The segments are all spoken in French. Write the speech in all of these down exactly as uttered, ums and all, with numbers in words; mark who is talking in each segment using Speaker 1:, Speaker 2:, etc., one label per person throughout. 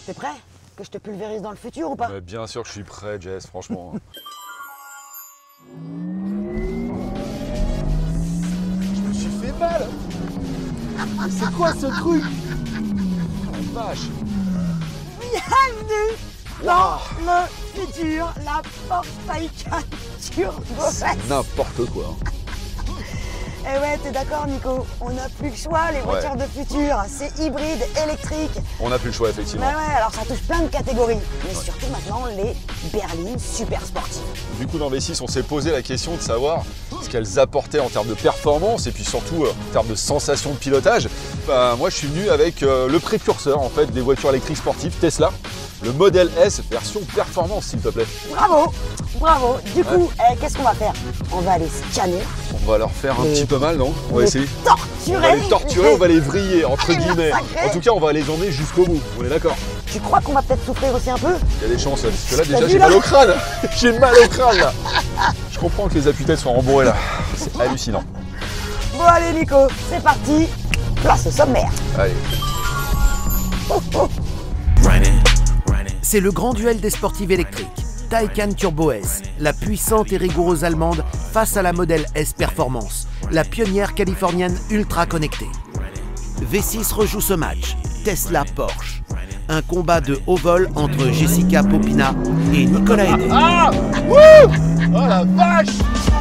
Speaker 1: T'es prêt? Que je te pulvérise dans le futur ou pas?
Speaker 2: Mais bien sûr que je suis prêt, Jess, franchement. Je me suis fait mal. C'est quoi ce truc? Oh la vache.
Speaker 1: Bienvenue dans le futur, la Porsche Taycan Turbo S.
Speaker 2: N'importe quoi.
Speaker 1: Eh ouais, t'es d'accord Nico? On n'a plus le choix, les voitures
Speaker 2: Ouais.
Speaker 1: de futur, c'est hybride, électrique.
Speaker 2: On n'a plus le choix, effectivement.
Speaker 1: Mais ouais, alors ça touche plein de catégories. Mais surtout maintenant, les berlines super sportives.
Speaker 2: Du coup, dans V six, on s'est posé la question de savoir ce qu'elles apportaient en termes de performance et puis surtout euh, en termes de sensation de pilotage. Bah, moi, je suis venu avec euh, le précurseur en fait des voitures électriques sportives, Tesla, le modèle S version performance, s'il te plaît.
Speaker 1: Bravo, bravo. Du coup, eh, qu'est-ce qu'on va faire? On va aller scanner,
Speaker 2: On va leur faire un
Speaker 1: Les-
Speaker 2: petit peu mal, non? On va
Speaker 1: les
Speaker 2: essayer.
Speaker 1: torturer.
Speaker 2: On va les torturer, on va les vriller, entre
Speaker 1: Allez,
Speaker 2: guillemets.
Speaker 1: massacrer.
Speaker 2: En tout cas, on va les emmener jusqu'au bout. On est d'accord?
Speaker 1: Tu crois qu'on va peut-être souffrir aussi un peu?
Speaker 2: Il y a des chances, parce que là,
Speaker 1: T'as
Speaker 2: déjà,
Speaker 1: vu,
Speaker 2: j'ai
Speaker 1: là
Speaker 2: mal au crâne. J'ai mal au crâne, là. Je comprends que les appuis-têtes soient rembourrés, là. C'est hallucinant.
Speaker 1: Bon allez Nico, c'est parti. Place au sommaire.
Speaker 2: Allez.
Speaker 1: Oh, oh.
Speaker 3: C'est le grand duel des sportives électriques. Taycan Turbo S, la puissante et rigoureuse allemande face à la modèle S Performance, la pionnière californienne ultra connectée. V six rejoue ce match, Tesla-Porsche. Un combat de haut vol entre Jessica Popina et Nicolas Hédé.
Speaker 2: Ah! Wouh! Oh la vache!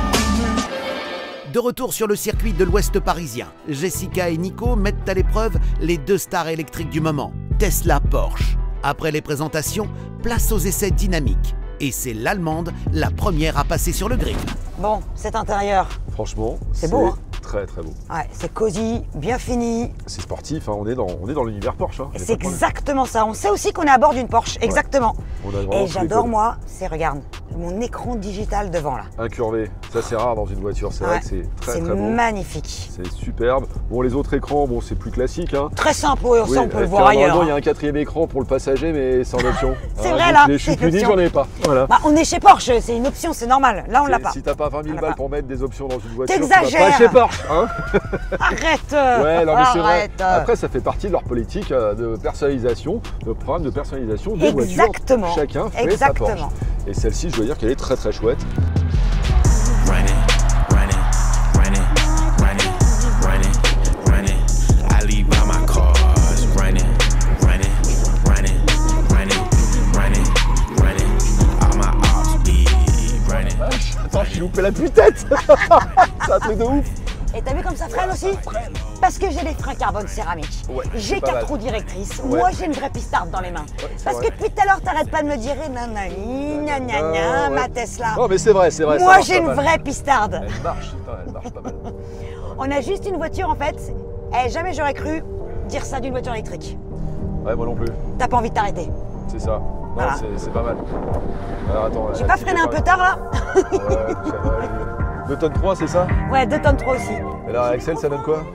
Speaker 3: De retour sur le circuit de l'Ouest parisien, Jessica et Nico mettent à l'épreuve les deux stars électriques du moment, Tesla-Porsche. Après les présentations, place aux essais dynamiques. Et c'est l'Allemande la première à passer sur le grill.
Speaker 1: Bon, cet intérieur,
Speaker 2: Franchement,
Speaker 1: C'est beau, hein?
Speaker 2: très très beau.
Speaker 1: ouais, c'est cosy, bien fini.
Speaker 2: C'est sportif, hein. on est dans, on est dans l'univers Porsche. Hein.
Speaker 1: Et
Speaker 2: Y a
Speaker 1: c'est
Speaker 2: pas de problème.
Speaker 1: exactement ça. On sait aussi qu'on est à bord d'une Porsche, exactement.
Speaker 2: On a vraiment
Speaker 1: Et
Speaker 2: tous les
Speaker 1: j'adore
Speaker 2: codes.
Speaker 1: moi, c'est regarde, mon écran digital devant là.
Speaker 2: Incurvé, ça c'est rare dans une voiture, c'est vrai
Speaker 1: Ouais,
Speaker 2: que c'est très
Speaker 1: c'est
Speaker 2: très beau.
Speaker 1: magnifique.
Speaker 2: C'est superbe. Bon, les autres écrans, bon, c'est plus classique. Hein.
Speaker 1: Très simple, ouais, ça on peut
Speaker 2: euh,
Speaker 1: le voir ailleurs.
Speaker 2: normalement, il y a
Speaker 1: hein.
Speaker 2: un quatrième écran pour le passager, mais c'est en option.
Speaker 1: C'est
Speaker 2: Hein,
Speaker 1: vrai,
Speaker 2: donc,
Speaker 1: là,
Speaker 2: Je suis
Speaker 1: c'est
Speaker 2: puni,
Speaker 1: l'option.
Speaker 2: j'en ai pas. Voilà.
Speaker 1: Bah, on est chez Porsche, c'est une option, c'est normal. Là on l'a
Speaker 2: C'est-
Speaker 1: pas.
Speaker 2: Si t'as pas vingt mille
Speaker 1: On l'a
Speaker 2: balles
Speaker 1: pas.
Speaker 2: pour mettre des options dans une voiture, tu vas
Speaker 1: T'exagères.
Speaker 2: pas chez Porsche. Hein.
Speaker 1: Arrête
Speaker 2: Ouais, non mais c'est vrai.
Speaker 1: Arrête.
Speaker 2: Après, ça fait partie de leur politique euh, de personnalisation, de programme de personnalisation des voitures.
Speaker 1: Exactement.
Speaker 2: Chacun fait
Speaker 1: Exactement.
Speaker 2: sa Porsche. Et celle-ci, je dois dire qu'elle est très très chouette.
Speaker 4: Run it, run it, run it, run it, run it, run it. I leave by my cars. Run it, run it, run it, run it, run it, run it. All my ops be run it.
Speaker 2: Attends, j'ai loupé la tue-tête. C'est un truc de ouf.
Speaker 1: Et t'as vu comme ça freine aussi? Parce que j'ai des freins carbone céramique.
Speaker 2: Ouais,
Speaker 1: j'ai
Speaker 2: c'est pas
Speaker 1: quatre
Speaker 2: mal.
Speaker 1: roues directrices.
Speaker 2: Ouais.
Speaker 1: Moi j'ai une vraie pistarde dans les mains.
Speaker 2: Ouais, c'est
Speaker 1: Parce
Speaker 2: vrai.
Speaker 1: que depuis tout à l'heure t'arrêtes pas de me dire eh, nanani, nanana,
Speaker 2: Ah, ouais.
Speaker 1: ma Tesla.
Speaker 2: Non mais c'est vrai, c'est vrai. ça
Speaker 1: Moi
Speaker 2: marche
Speaker 1: j'ai
Speaker 2: pas
Speaker 1: une
Speaker 2: mal.
Speaker 1: vraie pistarde.
Speaker 2: Elle marche, putain, elle marche pas mal.
Speaker 1: On a juste une voiture en fait. Eh, jamais j'aurais cru dire ça d'une voiture électrique.
Speaker 2: Ouais, moi non plus.
Speaker 1: T'as pas envie de t'arrêter.
Speaker 2: C'est ça. Non,
Speaker 1: Voilà.
Speaker 2: c'est- c'est pas mal. Alors attends.
Speaker 1: J'ai pas freiné un peu tard là?
Speaker 2: Ouais, ça va. deux tonnes trois, c'est ça?
Speaker 1: Ouais, deux tonnes trois aussi.
Speaker 2: Et là, Axel, ça donne quoi?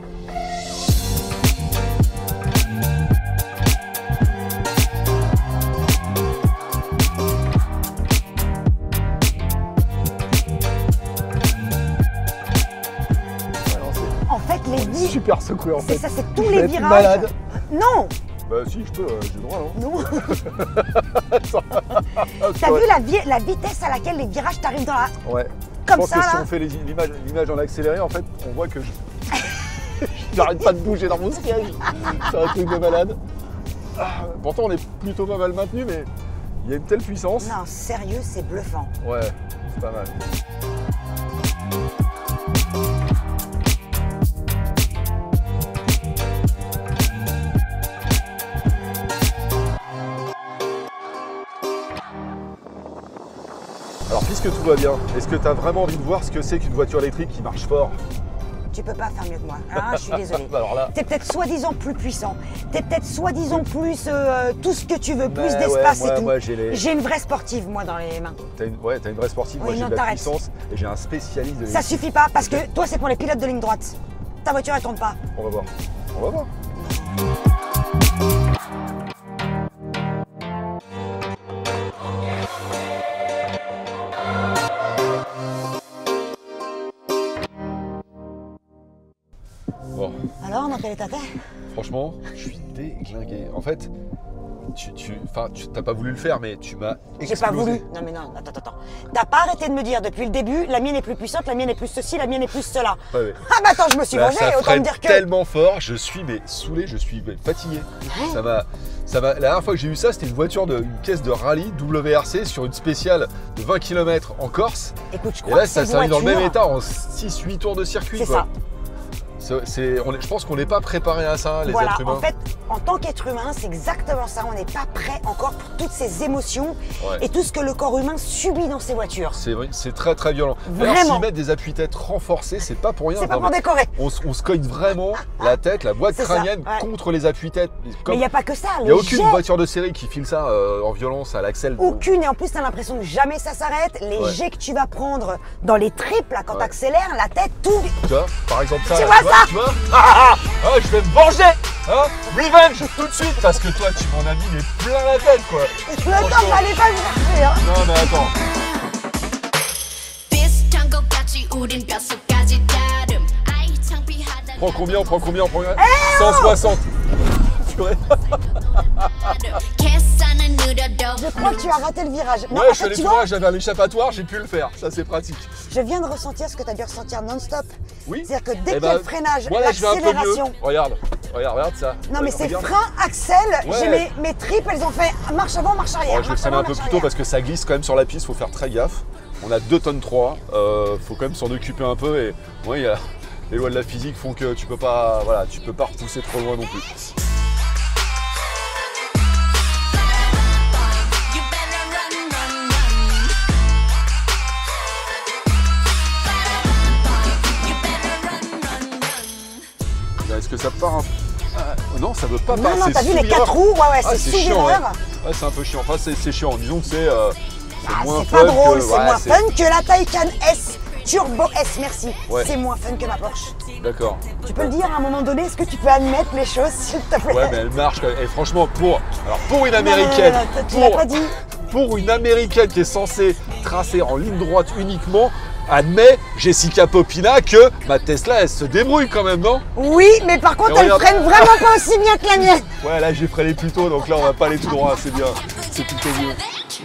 Speaker 2: Ouais, non, c'est
Speaker 1: En fait les virages.
Speaker 2: super secoué en fait.
Speaker 1: C'est ça, c'est
Speaker 2: Je
Speaker 1: tous
Speaker 2: vais
Speaker 1: les
Speaker 2: être
Speaker 1: virages.
Speaker 2: malade.
Speaker 1: Non,
Speaker 2: Bah si, je peux, euh, j'ai le droit, non?
Speaker 1: non.
Speaker 2: Ah,
Speaker 1: T'as
Speaker 2: ouais.
Speaker 1: vu la, vi- la vitesse à laquelle les virages t'arrivent dans la.
Speaker 2: Ouais.
Speaker 1: Comme
Speaker 2: je pense
Speaker 1: ça,
Speaker 2: que si
Speaker 1: là.
Speaker 2: on fait les- l'image l'image en accéléré, en fait, on voit que je. J'arrête pas de bouger dans mon siège. C'est un truc de malade. Ah, pourtant, on est plutôt pas mal maintenu, mais il y a une telle puissance.
Speaker 1: Non, sérieux, c'est bluffant.
Speaker 2: Ouais, c'est pas mal. Alors, puisque tout va bien, est-ce que tu as vraiment envie de voir ce que c'est qu'une voiture électrique qui marche fort?
Speaker 1: Tu peux pas faire mieux que moi. Hein, je suis désolée.
Speaker 2: Bah alors là,
Speaker 1: T'es peut-être soi-disant plus puissant. T'es peut-être soi-disant plus euh, tout ce que tu veux, plus
Speaker 2: bah
Speaker 1: d'espace
Speaker 2: ouais,
Speaker 1: et
Speaker 2: moi,
Speaker 1: tout.
Speaker 2: moi, j'ai les...
Speaker 1: J'ai une vraie sportive, moi, dans les mains.
Speaker 2: T'as une... Ouais, t'as une vraie sportive,
Speaker 1: Oui,
Speaker 2: moi j'ai
Speaker 1: non,
Speaker 2: de la
Speaker 1: t'arrêtes.
Speaker 2: puissance et j'ai un spécialiste de
Speaker 1: Ça
Speaker 2: l'électrique.
Speaker 1: suffit pas parce que toi, c'est pour les pilotes de ligne droite. Ta voiture, elle tourne pas.
Speaker 2: On va voir. On va voir. Bon,
Speaker 1: Alors, dans quel état t'es?
Speaker 2: franchement, je suis déglingué. En fait, tu, tu, enfin, tu t'as pas voulu le faire, mais tu m'as
Speaker 1: J'ai pas voulu. Non mais non, attends, attends. T'as pas arrêté de me dire depuis le début, la mienne est plus puissante, la mienne est plus ceci, la mienne est plus cela.
Speaker 2: Ouais, ouais.
Speaker 1: Ah bah attends, je me suis
Speaker 2: Là,
Speaker 1: vengé,
Speaker 2: ça
Speaker 1: autant
Speaker 2: freine
Speaker 1: me dire que...
Speaker 2: tellement fort, je suis mais saoulé, je suis mais fatigué.
Speaker 1: Ouais.
Speaker 2: Ça m'a, ça m'a. La dernière fois que j'ai eu ça, c'était une voiture de, une caisse de rallye W R C sur une spéciale de vingt kilomètres en Corse.
Speaker 1: Écoute, je
Speaker 2: Et
Speaker 1: crois
Speaker 2: là,
Speaker 1: que
Speaker 2: ça
Speaker 1: cette
Speaker 2: s'arrive dans le même
Speaker 1: voiture,
Speaker 2: état en six huit tours de circuit.
Speaker 1: c'est
Speaker 2: quoi.
Speaker 1: ça.
Speaker 2: C'est, c'est- on est- je pense qu'on n'est pas préparé à ça, les
Speaker 1: Voilà,
Speaker 2: êtres humains.
Speaker 1: en fait, en tant qu'être humain, c'est exactement ça. On n'est pas prêt encore pour toutes ces émotions
Speaker 2: Ouais.
Speaker 1: et tout ce que le corps humain subit dans ces voitures.
Speaker 2: C'est, vrai- c'est très très violent. D'ailleurs,
Speaker 1: Vraiment.
Speaker 2: s'ils mettent des appuis-têtes renforcés, c'est pas pour rien.
Speaker 1: C'est pas
Speaker 2: Non,
Speaker 1: pour
Speaker 2: mais
Speaker 1: décorer.
Speaker 2: on, se- on se cogne vraiment la tête, la boîte
Speaker 1: C'est ça,
Speaker 2: crânienne
Speaker 1: ouais.
Speaker 2: contre les appuis-têtes. Comme-
Speaker 1: Mais il n'y a pas que ça.
Speaker 2: Il n'y a
Speaker 1: le
Speaker 2: aucune
Speaker 1: jet,
Speaker 2: voiture de série qui file ça euh, en violence à l'axel.
Speaker 1: aucune. Et en plus, tu as l'impression que jamais ça s'arrête. Les
Speaker 2: Ouais.
Speaker 1: jets que tu vas prendre dans les triples, là, quand
Speaker 2: Ouais.
Speaker 1: tu accélères, la tête, tout.
Speaker 2: Tu vois, par exemple ça.
Speaker 1: Tu
Speaker 2: là,
Speaker 1: vois ça
Speaker 2: Tu vois ah, ah, ah, je vais me venger hein. Revenge tout de suite parce que toi tu m'en as mis mais plein la tête quoi.
Speaker 1: Le temps, fallait pas me chercher. Hein.
Speaker 2: Non mais attends.
Speaker 5: 비슷한것같이 우린 뼛속까지 다름 아이 창피하다
Speaker 2: Prends combien, on prend combien, on prend combien
Speaker 1: Eh
Speaker 2: cent soixante. Purée.
Speaker 5: 계산은 느려도
Speaker 1: Je crois que tu as raté le virage. Non,
Speaker 2: Ouais,
Speaker 1: en
Speaker 2: je suis
Speaker 1: fait,
Speaker 2: allé
Speaker 1: tu
Speaker 2: tout
Speaker 1: vois,
Speaker 2: droit, j'avais un échappatoire, j'ai pu le faire. Ça c'est pratique.
Speaker 1: je viens de ressentir ce que tu as dû ressentir non-stop.
Speaker 2: Oui.
Speaker 1: C'est-à-dire que dès
Speaker 2: Eh
Speaker 1: qu'il y a
Speaker 2: ben,
Speaker 1: le freinage,
Speaker 2: voilà, je vais un peu mieux.
Speaker 1: l'accélération.
Speaker 2: Regarde, regarde, regarde ça.
Speaker 1: Non, mais
Speaker 2: Ouais,
Speaker 1: c'est
Speaker 2: regarde.
Speaker 1: frein, axel,
Speaker 2: Ouais.
Speaker 1: j'ai mes, mes tripes, elles ont fait marche avant, marche arrière.
Speaker 2: Bon, je vais
Speaker 1: marche
Speaker 2: freiner
Speaker 1: avant,
Speaker 2: un peu
Speaker 1: marche
Speaker 2: plus tôt
Speaker 1: arrière.
Speaker 2: parce que ça glisse quand même sur la piste, faut faire très gaffe. On a deux tonnes trois, euh, faut quand même s'en occuper un peu et ouais, il y a- les lois de la physique font que tu peux pas, voilà, tu peux pas repousser trop loin non plus.
Speaker 5: You better run, run, run. You better run, run, run.
Speaker 2: Est-ce que ça part un... Ah, non, ça veut pas
Speaker 1: Non,
Speaker 2: partir.
Speaker 1: non,
Speaker 2: c'est
Speaker 1: t'as vu
Speaker 2: sous
Speaker 1: les quatre
Speaker 2: vireur.
Speaker 1: roues? Ouais, ouais,
Speaker 2: Ah,
Speaker 1: c'est sous
Speaker 2: chiant, ouais.
Speaker 1: vireur.
Speaker 2: Ouais, c'est un peu chiant. Enfin, c'est c'est chiant. Disons que c'est euh, c'est
Speaker 1: Ah,
Speaker 2: moins
Speaker 1: c'est
Speaker 2: fun
Speaker 1: pas drôle,
Speaker 2: que...
Speaker 1: c'est
Speaker 2: ouais,
Speaker 1: moins
Speaker 2: c'est-
Speaker 1: fun que la Taycan S Turbo S, merci.
Speaker 2: Ouais.
Speaker 1: C'est moins fun que ma Porsche.
Speaker 2: D'accord.
Speaker 1: Tu peux le dire à un moment donné, est-ce que tu peux admettre les choses, s'il te plaît?
Speaker 2: Ouais, mais elle marche quand même. Et franchement, pour, alors pour une
Speaker 1: Non, non, non,
Speaker 2: américaine,
Speaker 1: non, non, tu l'as
Speaker 2: pour,
Speaker 1: pas dit.
Speaker 2: pour une américaine qui est censée tracer en ligne droite uniquement, admet Jessica Popina que ma Tesla, elle se débrouille quand même, non?
Speaker 1: Oui, mais par contre,
Speaker 2: Et
Speaker 1: elle
Speaker 2: regarde.
Speaker 1: freine vraiment pas aussi bien que la mienne.
Speaker 2: Ouais, là j'ai freiné plus tôt, donc là on va pas aller tout droit, c'est bien, c'est plutôt mieux.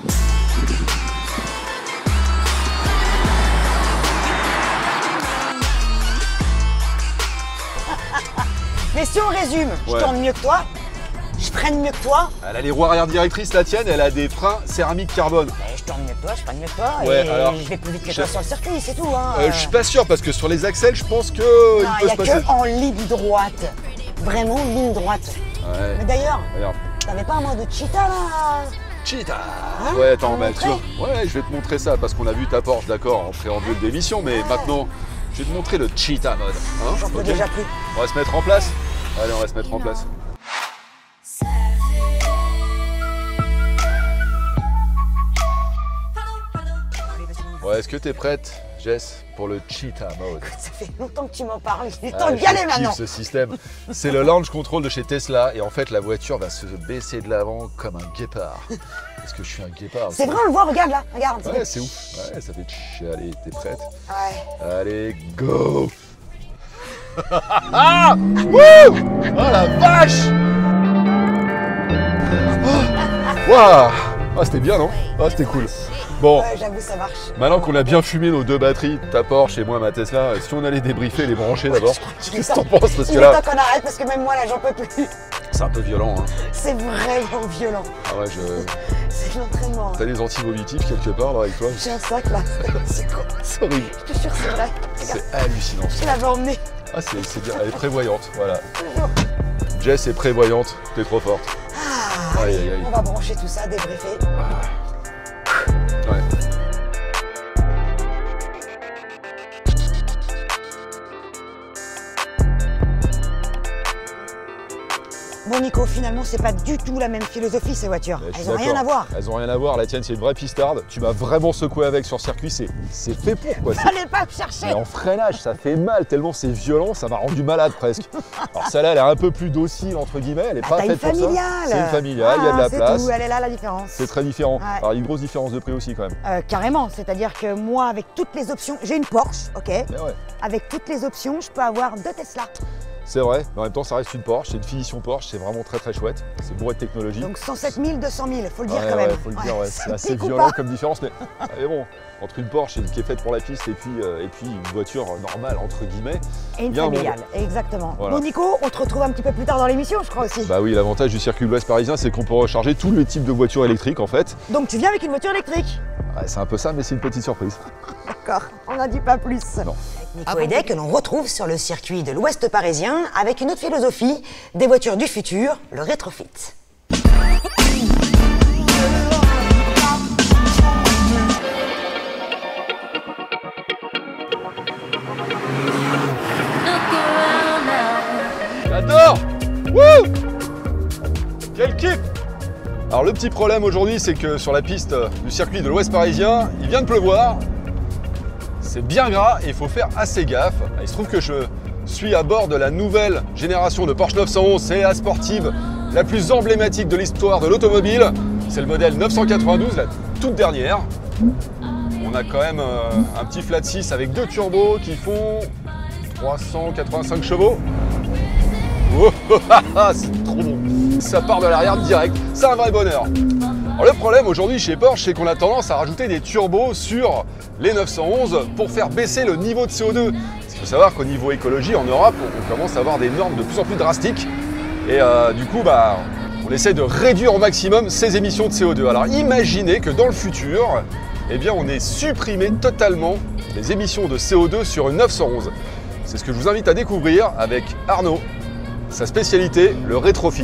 Speaker 1: Mais si on résume, je
Speaker 2: Ouais.
Speaker 1: tourne mieux que toi, je freine mieux que toi,
Speaker 2: Elle a les roues arrière directrices, la tienne, elle a des freins céramique carbone.
Speaker 1: et je tourne mieux que toi, je freine mieux que toi,
Speaker 2: Ouais,
Speaker 1: et
Speaker 2: alors,
Speaker 1: je vais plus vite que
Speaker 2: je-
Speaker 1: toi sur le circuit, c'est tout. Hein.
Speaker 2: Euh, je suis pas sûr parce que sur les axels, je pense que
Speaker 1: Non,
Speaker 2: il
Speaker 1: il
Speaker 2: peut
Speaker 1: n'y
Speaker 2: se
Speaker 1: a
Speaker 2: passer.
Speaker 1: que en ligne droite. Vraiment ligne droite.
Speaker 2: Ouais.
Speaker 1: Mais d'ailleurs,
Speaker 2: Regarde.
Speaker 1: t'avais pas un mot de cheetah là?
Speaker 2: Cheetah.
Speaker 1: Hein
Speaker 2: Ouais, attends,
Speaker 1: Tu
Speaker 2: bah,
Speaker 1: veux
Speaker 2: tu vois.
Speaker 1: montrer
Speaker 2: Ouais, je vais te montrer ça parce qu'on a vu ta Porsche, d'accord, en préambule d'émission, mais maintenant, je vais te montrer le Cheetah mode. Hein,
Speaker 1: J'en peux
Speaker 2: ok.
Speaker 1: déjà plus.
Speaker 2: On va se mettre en place. Allez, on va se mettre en place. Ouais, est-ce que t'es prête, Jess, pour le Cheetah mode?
Speaker 1: Ça fait longtemps que tu m'en parles, il est
Speaker 2: Ah,
Speaker 1: temps de y
Speaker 2: je
Speaker 1: aller
Speaker 2: kiffe
Speaker 1: maintenant.
Speaker 2: ce système. C'est le launch control de chez Tesla et en fait la voiture va se baisser de l'avant comme un guépard. Est-ce que je suis un guépard?
Speaker 1: C'est vrai, on le voit, regarde là, regarde.
Speaker 2: Ouais, c'est ouf. Ouais, ça fait tch. Allez, t'es prête?
Speaker 1: Ouais.
Speaker 2: Allez, go. Ah Wouh Oh la vache. Oh. Waouh. Ah, c'était bien, non? Ah, c'était cool. Bon,
Speaker 1: Ouais, j'avoue, ça marche.
Speaker 2: maintenant qu'on a bien fumé nos deux batteries, ta Porsche et moi ma Tesla, si on allait débriefer, les brancher d'abord, qu'est-ce que t'en penses? Parce que
Speaker 1: Il est
Speaker 2: là,
Speaker 1: temps qu'on arrête parce que même moi là, j'en peux plus.
Speaker 2: c'est un peu violent. Hein.
Speaker 1: C'est vraiment violent.
Speaker 2: Ah ouais, je...
Speaker 1: C'est de l'entraînement.
Speaker 2: T'as des anti-vomitifs quelque part là avec toi?
Speaker 1: J'ai un sac là. C'est quoi?
Speaker 2: C'est horrible.
Speaker 1: Je te jure, c'est vrai. Regarde,
Speaker 2: C'est hallucinant.
Speaker 1: je l'avais emmené.
Speaker 2: Ah, c'est c'est bien. Elle est prévoyante, voilà.
Speaker 1: Toujours.
Speaker 2: Jess est prévoyante, t'es trop forte.
Speaker 1: Ah,
Speaker 2: Aïe, aïe, aïe.
Speaker 1: on va brancher tout ça, débriefer.
Speaker 2: Ouais.
Speaker 1: Bon Nico, finalement, c'est pas du tout la même philosophie ces voitures.
Speaker 2: Ouais, je suis
Speaker 1: Elles ont rien
Speaker 2: d'accord.
Speaker 1: à voir.
Speaker 2: Elles ont rien à voir. La tienne, c'est une vraie pistarde. Tu m'as vraiment secoué avec sur circuit. C'est c'est fait pour quoi. C'est-
Speaker 1: Allez pas me chercher.
Speaker 2: Mais en freinage, ça fait mal tellement c'est violent, ça m'a rendu malade presque. Alors celle-là, elle est un peu plus docile entre guillemets, elle est
Speaker 1: Bah,
Speaker 2: pas
Speaker 1: t'as une
Speaker 2: faite pour ça.
Speaker 1: familiale.
Speaker 2: C'est une familiale, il y a de la
Speaker 1: Ah, c'est
Speaker 2: place.
Speaker 1: tout, elle est là la différence.
Speaker 2: C'est très différent.
Speaker 1: Ouais.
Speaker 2: Alors il y a une grosse différence de prix aussi quand même.
Speaker 1: Euh, carrément, c'est-à-dire que moi, avec toutes les options, j'ai une Porsche, ok.
Speaker 2: Mais ouais.
Speaker 1: Avec toutes les options, je peux avoir deux Tesla.
Speaker 2: C'est vrai, mais en même temps ça reste une Porsche, c'est une finition Porsche, c'est vraiment très très chouette, c'est bourré de technologie.
Speaker 1: Donc cent sept mille, deux cent mille, faut le dire
Speaker 2: Ouais,
Speaker 1: quand
Speaker 2: ouais,
Speaker 1: même.
Speaker 2: faut le dire, ouais, c'est assez
Speaker 1: Pique ou
Speaker 2: violent
Speaker 1: pas
Speaker 2: comme différence, mais, mais bon, entre une Porsche qui est faite pour la piste et puis, euh, et puis une voiture normale, entre guillemets.
Speaker 1: Et une
Speaker 2: il y a un monde.
Speaker 1: familiale, exactement.
Speaker 2: Voilà.
Speaker 1: Bon Nico, on te retrouve un petit peu plus tard dans l'émission, je crois aussi.
Speaker 2: Bah oui, l'avantage du circuit de l'Ouest parisien, c'est qu'on peut recharger tous les types de voitures électriques en fait.
Speaker 1: Donc tu viens avec une voiture électrique.
Speaker 2: Ouais, c'est un peu ça, mais c'est une petite surprise.
Speaker 1: D'accord, on n'en dit pas plus.
Speaker 2: Non.
Speaker 1: Nico Hédet que l'on retrouve sur le circuit de l'Ouest parisien avec une autre philosophie, des voitures du futur, le rétrofit.
Speaker 2: J'adore! Wouh! Quel kiff! Alors le petit problème aujourd'hui, c'est que sur la piste du circuit de l'Ouest parisien, il vient de pleuvoir. C'est bien gras et il faut faire assez gaffe. Il se trouve que je suis à bord de la nouvelle génération de Porsche neuf cent onze C A sportive, la plus emblématique de l'histoire de l'automobile. C'est le modèle neuf cent quatre-vingt-douze, la toute dernière. On a quand même euh, un petit flat six avec deux turbos qui font trois cent quatre-vingt-cinq chevaux. Oh, c'est trop bon. Ça part de l'arrière direct, c'est un vrai bonheur. Alors le problème aujourd'hui chez Porsche, c'est qu'on a tendance à rajouter des turbos sur les neuf cent onze pour faire baisser le niveau de C O deux. Parce qu'il faut savoir qu'au niveau écologie, en Europe, on commence à avoir des normes de plus en plus drastiques. Et euh, du coup, bah, on essaie de réduire au maximum ces émissions de C O deux. Alors imaginez que dans le futur, eh bien, on ait supprimé totalement les émissions de C O deux sur une neuf cent onze. C'est ce que je vous invite à découvrir avec Arnaud. Sa spécialité, le rétrofit.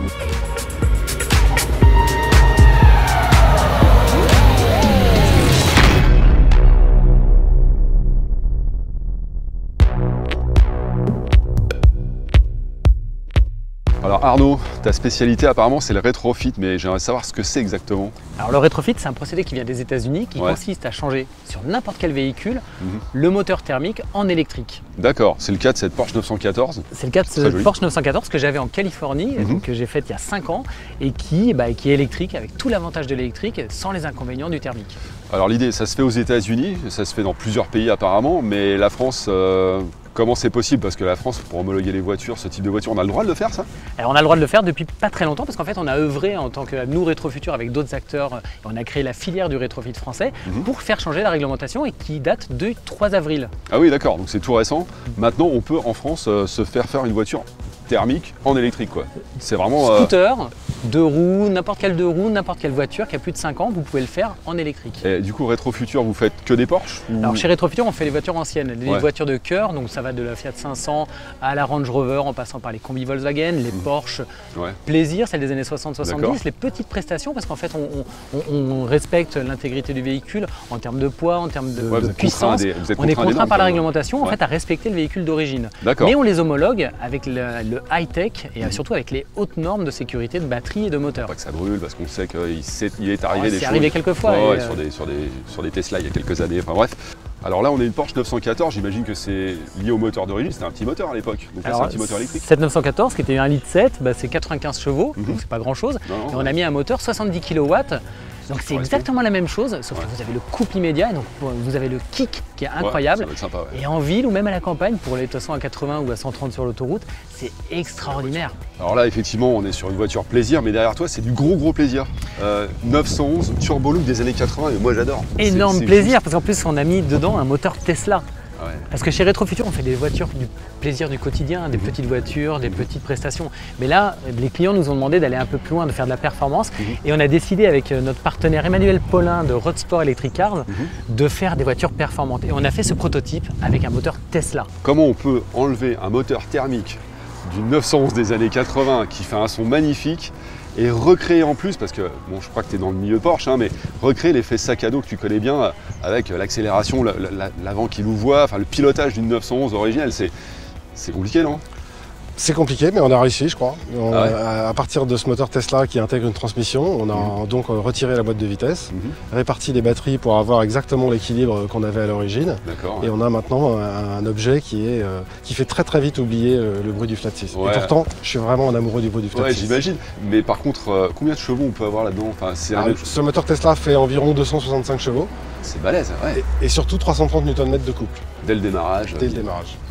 Speaker 2: Alors Arnaud, ta spécialité apparemment c'est le rétrofit, mais j'aimerais savoir ce que c'est exactement.
Speaker 6: Alors le rétrofit, c'est un procédé qui vient des États-Unis qui
Speaker 2: Ouais.
Speaker 6: consiste à changer sur n'importe quel véhicule
Speaker 2: Mhm.
Speaker 6: le moteur thermique en électrique.
Speaker 2: D'accord, c'est le cas de cette Porsche neuf cent quatorze.
Speaker 6: C'est le cas de
Speaker 2: Très
Speaker 6: ce
Speaker 2: joli.
Speaker 6: Porsche neuf cent quatorze que j'avais en Californie,
Speaker 2: Mhm.
Speaker 6: donc, que j'ai faite il y a cinq ans et qui, bah, qui est électrique avec tout l'avantage de l'électrique sans les inconvénients du thermique.
Speaker 2: Alors l'idée, ça se fait aux États-Unis, ça se fait dans plusieurs pays apparemment, mais la France, euh, comment c'est possible? Parce que la France, pour homologuer les voitures, ce type de voiture, on a le droit de le faire ça?
Speaker 6: Alors on a le droit de le faire depuis pas très longtemps parce qu'en fait on a œuvré en tant que nous Rétrofutur avec d'autres acteurs et on a créé la filière du rétrofit français
Speaker 2: Mhm.
Speaker 6: pour faire changer la réglementation et qui date du trois avril.
Speaker 2: Ah oui d'accord, donc c'est tout récent. Maintenant on peut en France euh, se faire faire une voiture thermique en électrique quoi. C'est vraiment... euh,
Speaker 6: Scooter, deux roues, n'importe quelle deux roues, n'importe quelle voiture qui a plus de cinq ans, vous pouvez le faire en électrique.
Speaker 2: et du coup Rétrofutur, vous faites que des Porsche ou-
Speaker 6: Alors chez Rétrofutur, on fait les voitures anciennes, les
Speaker 2: Ouais.
Speaker 6: voitures de cœur, donc ça va de la Fiat cinq cents à la Range Rover en passant par les combis Volkswagen, les Porsche
Speaker 2: Ouais.
Speaker 6: Plaisir, celles des années soixante
Speaker 2: D'accord.
Speaker 6: soixante-dix, les petites prestations parce qu'en fait on, on- on- on respecte l'intégrité du véhicule en termes de poids, en termes de,
Speaker 2: Ouais,
Speaker 6: de
Speaker 2: vous êtes
Speaker 6: puissance.
Speaker 2: contraint à des- vous êtes
Speaker 6: On est
Speaker 2: contraint à des
Speaker 6: contraint
Speaker 2: normes,
Speaker 6: par la
Speaker 2: quand même.
Speaker 6: réglementation en
Speaker 2: Ouais.
Speaker 6: fait à respecter le véhicule d'origine.
Speaker 2: D'accord.
Speaker 6: Mais on les homologue avec le, le high-tech et euh, surtout avec les hautes normes de sécurité de batterie et de moteur.
Speaker 2: Pas que ça brûle parce qu'on sait qu'il s'est- il est arrivé
Speaker 6: Oh,
Speaker 2: des
Speaker 6: c'est
Speaker 2: choses.
Speaker 6: arrivé quelques fois,
Speaker 2: Ouais,
Speaker 6: et,
Speaker 2: ouais,
Speaker 6: euh,
Speaker 2: sur, des, sur, des, sur des Tesla il y a quelques années, enfin bref. Alors là on est une Porsche neuf cent quatorze, j'imagine que c'est lié au moteur d'origine, c'était un petit moteur à l'époque. Donc là c'est un petit moteur électrique.
Speaker 6: cette neuf cent quatorze qui était un litre sept, bah, c'est quatre-vingt-quinze chevaux,
Speaker 2: Mhm.
Speaker 6: donc c'est pas grand chose.
Speaker 2: Non, non,
Speaker 6: Et on
Speaker 2: ouais.
Speaker 6: a mis un moteur soixante-dix kilowatts. Donc c'est
Speaker 2: correspond.
Speaker 6: exactement la même chose, sauf
Speaker 2: Ouais.
Speaker 6: que vous avez le couple immédiat, et donc vous avez le kick qui est
Speaker 2: Ouais,
Speaker 6: incroyable.
Speaker 2: ça va être sympa, ouais.
Speaker 6: Et en ville ou même à la campagne, pour les de toute façon à quatre-vingts ou à cent trente sur l'autoroute, c'est extraordinaire.
Speaker 2: Alors là, effectivement, on est sur une voiture plaisir, mais derrière toi, c'est du gros gros plaisir. Euh, neuf cent onze Turbo Look des années quatre-vingts, et moi j'adore. C'est-
Speaker 6: Énorme
Speaker 2: c'est
Speaker 6: plaisir, parce qu'en plus on a mis dedans un moteur Tesla.
Speaker 2: juste- Ouais.
Speaker 6: Parce que chez Rétrofutur, on fait des voitures du plaisir du quotidien, des
Speaker 2: Mhm.
Speaker 6: petites voitures, des petites prestations. Mais là, les clients nous ont demandé d'aller un peu plus loin, de faire de la performance.
Speaker 2: Mhm.
Speaker 6: Et on a décidé avec euh, notre partenaire Emmanuel Paulin de Road Sport Electric Cars
Speaker 2: Mhm.
Speaker 6: de faire des voitures performantes. Et on a fait ce prototype avec un moteur Tesla.
Speaker 2: Comment on peut enlever un moteur thermique du neuf cent onze des années quatre-vingts qui fait un son magnifique et recréer en plus, parce que bon, je crois que tu es dans le milieu Porsche, hein, mais recréer l'effet sac à dos que tu connais bien euh, avec euh, l'accélération, la- la- l'avant qui louvoie, enfin le pilotage d'une neuf cent onze originelle, c'est c'est compliqué non?
Speaker 7: C'est compliqué, mais on a réussi, je crois. On-
Speaker 2: Ah ouais.
Speaker 7: à, à partir de ce moteur Tesla qui intègre une transmission, on a donc euh, retiré la boîte de vitesse,
Speaker 2: Mhm.
Speaker 7: réparti les batteries pour avoir exactement l'équilibre qu'on avait à l'origine.
Speaker 2: D'accord.
Speaker 7: Et on a maintenant un, un objet qui, est, euh, qui fait très très vite oublier euh, le bruit du flat six.
Speaker 2: Ouais.
Speaker 7: Et pourtant, je suis vraiment un amoureux du bruit du flat
Speaker 2: Ouais,
Speaker 7: six.
Speaker 2: j'imagine. Mais par contre, euh, combien de chevaux on peut avoir là-dedans? Enfin, c'est un-
Speaker 7: Ah, ce moteur Tesla fait environ deux cent soixante-cinq chevaux
Speaker 2: c'est balèze, ouais.
Speaker 7: et, et surtout trois cent trente newton mètres de couple
Speaker 2: Dès le démarrage.
Speaker 7: dès le démarrage.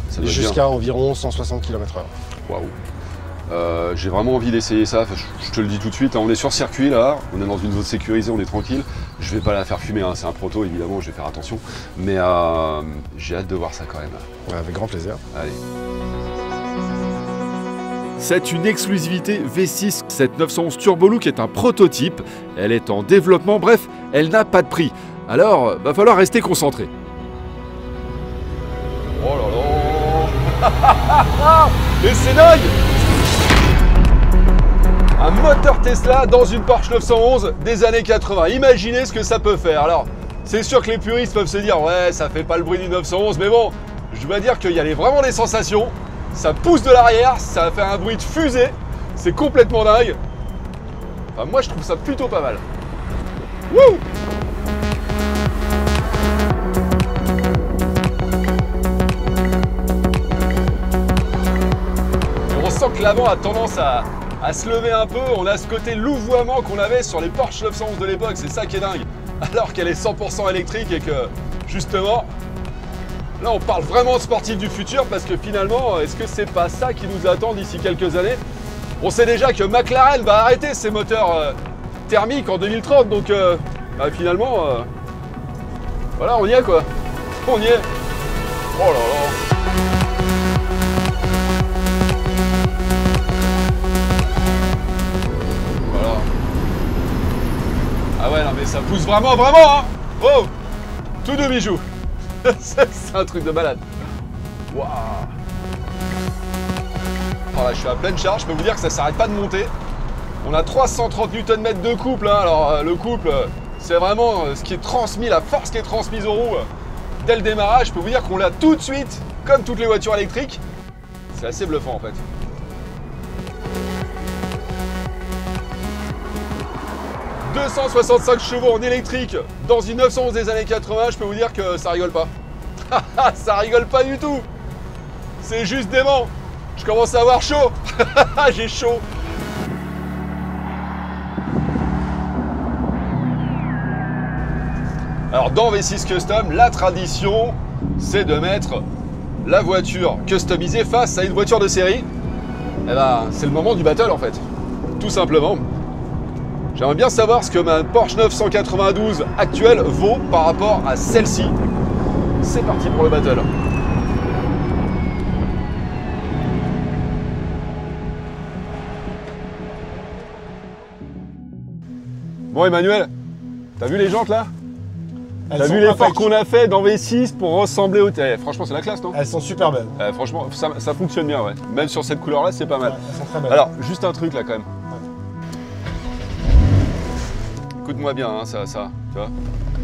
Speaker 2: Ça doit être
Speaker 7: jusqu'à environ cent soixante kilomètres heure.
Speaker 2: bien. Waouh. Euh, J'ai vraiment envie d'essayer ça, enfin, je, je te le dis tout de suite, hein, on est sur circuit là, on est dans une zone sécurisée, on est tranquille. Je vais pas la faire fumer, hein, c'est un proto évidemment, je vais faire attention. Mais euh, j'ai hâte de voir ça quand même.
Speaker 7: Ouais, avec grand plaisir.
Speaker 2: Allez. C'est une exclusivité V six, cette neuf cent onze Turbo Look est un prototype, elle est en développement, bref, elle n'a pas de prix. Alors, va falloir rester concentré. Oh là là. Et c'est dingue. Un moteur Tesla dans une Porsche neuf cent onze des années quatre-vingts. Imaginez ce que ça peut faire. Alors, c'est sûr que les puristes peuvent se dire « Ouais, ça fait pas le bruit du neuf cent onze », mais bon, je dois dire qu'il y a vraiment des sensations. Ça pousse de l'arrière, ça fait un bruit de fusée. C'est complètement dingue. Enfin, moi, je trouve ça plutôt pas mal. Wouh! On sent que l'avant a tendance à, à se lever un peu. On a ce côté louvoiement qu'on avait sur les Porsche neuf cent onze de l'époque. C'est ça qui est dingue. Alors qu'elle est cent pour cent électrique et que, justement, là on parle vraiment de sportifs du futur parce que finalement, est-ce que c'est pas ça qui nous attend d'ici quelques années? On sait déjà que McLaren va arrêter ses moteurs euh, thermiques en deux mille trente. Donc euh, bah, finalement, euh, voilà, on y est quoi. On y est. Oh là là. Ah ouais, non mais ça pousse vraiment, vraiment, hein. Oh, tout de bijoux. C'est un truc de malade. Waouh. Alors là, je suis à pleine charge, je peux vous dire que ça s'arrête pas de monter. On a trois cent trente newton mètres de couple, hein. Alors euh, le couple, euh, c'est vraiment euh, ce qui est transmis, la force qui est transmise aux roues euh, dès le démarrage. Je peux vous dire qu'on l'a tout de suite, comme toutes les voitures électriques. C'est assez bluffant en fait. deux cent soixante-cinq chevaux en électrique dans une neuf cent onze des années quatre-vingts, je peux vous dire que ça rigole pas. Ça rigole pas du tout. C'est juste dément. Je commence à avoir chaud. J'ai chaud. Alors dans V six Custom, la tradition, c'est de mettre la voiture customisée face à une voiture de série. Eh ben, c'est le moment du battle en fait. Tout simplement. J'aimerais bien savoir ce que ma Porsche neuf cent quatre-vingt-douze actuelle vaut par rapport à celle-ci. C'est parti pour le battle. Bon Emmanuel, t'as vu les jantes là? T'as vu l'effort qu'on a fait dans V six pour ressembler au... Eh, franchement c'est la classe non?
Speaker 7: Elles sont super belles.
Speaker 2: Eh, franchement ça, ça fonctionne bien ouais. Même sur cette couleur là c'est pas mal.
Speaker 7: Ouais, elles sont très belles.
Speaker 2: Alors juste un truc là quand même. Écoute-moi bien, hein, ça, ça, tu vois.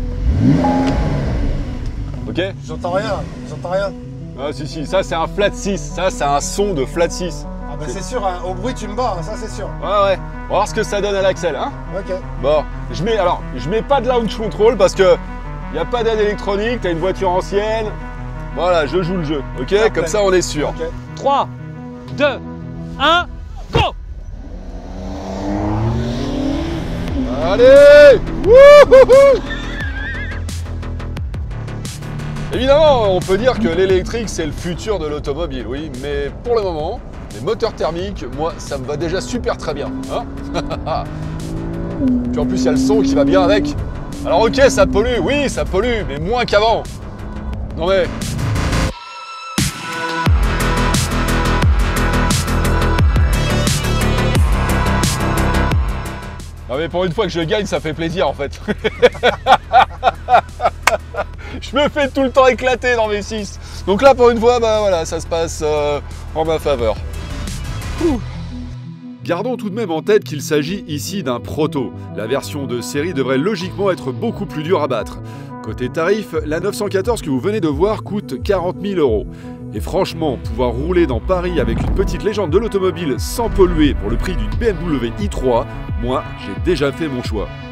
Speaker 2: Ok?
Speaker 7: J'entends rien, j'entends rien.
Speaker 2: Ah si, si, ça c'est un flat six, ça c'est un son de flat six.
Speaker 7: Ah bah c'est sûr, hein, au bruit tu me bats, hein, ça c'est sûr.
Speaker 2: Ouais, ouais, on va voir ce que ça donne à l'axel, hein.
Speaker 7: Ok.
Speaker 2: Bon, je mets, alors, je mets pas de launch control parce que il n'y a pas d'aide électronique, t'as une voiture ancienne. Voilà, je joue le jeu, ok?
Speaker 7: Parfait.
Speaker 2: Comme ça on est sûr.
Speaker 7: Okay.
Speaker 6: trois, deux, un, go!
Speaker 2: Allez! Wouhouhou! Évidemment, on peut dire que l'électrique, c'est le futur de l'automobile, oui, mais pour le moment, les moteurs thermiques, moi, ça me va déjà super très bien. Hein. Puis en plus, il y a le son qui va bien avec. Alors ok, ça pollue, oui, ça pollue, mais moins qu'avant. Non mais... Non mais pour une fois que je gagne, ça fait plaisir en fait. Je me fais tout le temps éclater dans V six. Donc là pour une fois, bah voilà, ça se passe euh, en ma faveur. Ouh. Gardons tout de même en tête qu'il s'agit ici d'un proto. La version de série devrait logiquement être beaucoup plus dure à battre. Côté tarif, la neuf cent quatorze que vous venez de voir coûte quarante mille euros. Et franchement, pouvoir rouler dans Paris avec une petite légende de l'automobile sans polluer pour le prix d'une B M W i trois, moi, j'ai déjà fait mon choix.